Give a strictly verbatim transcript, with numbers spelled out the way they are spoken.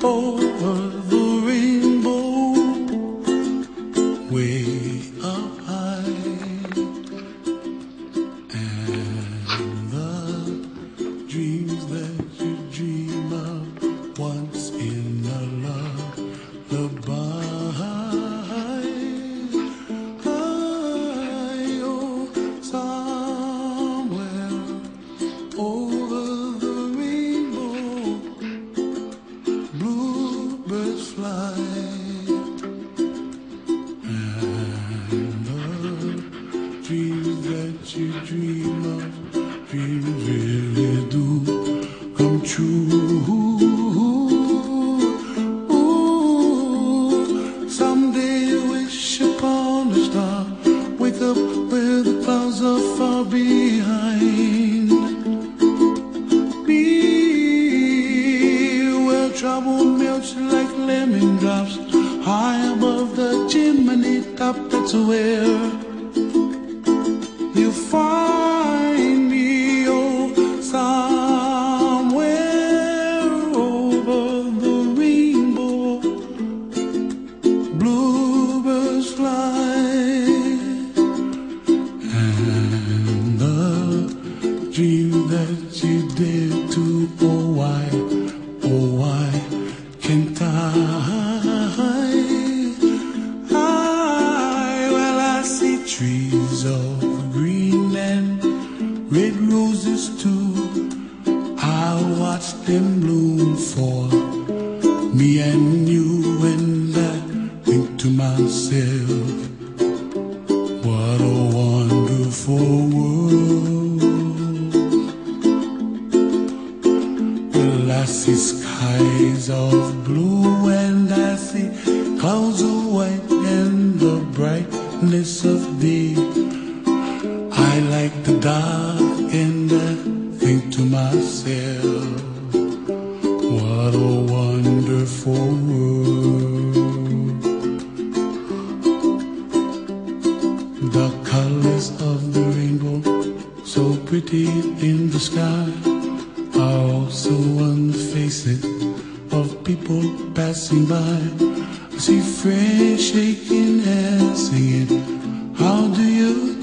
over the rainbow, way up high, and the dreams that you dream of once in a lullaby. Dreams that you dream of, dreams really do come true. Ooh, someday you wish upon a star, wake up where the clouds are far behind. Be where trouble melts like lemon drops, high above the chimney top. That's where you find me, oh, somewhere over the rainbow. Bluebirds fly, and the dream that you dare to, oh why, oh why can't I? Trees of green and red roses too, I watch them bloom for me and you, and I think to myself, what a wonderful world. Well, I see skies of blue and I see clouds of white and the brightness of day. I like the dark and I think to myself, what a wonderful world. The colors of the rainbow, so pretty in the sky, are also on the faces of people passing by. I see friends shaking hands singing, how do you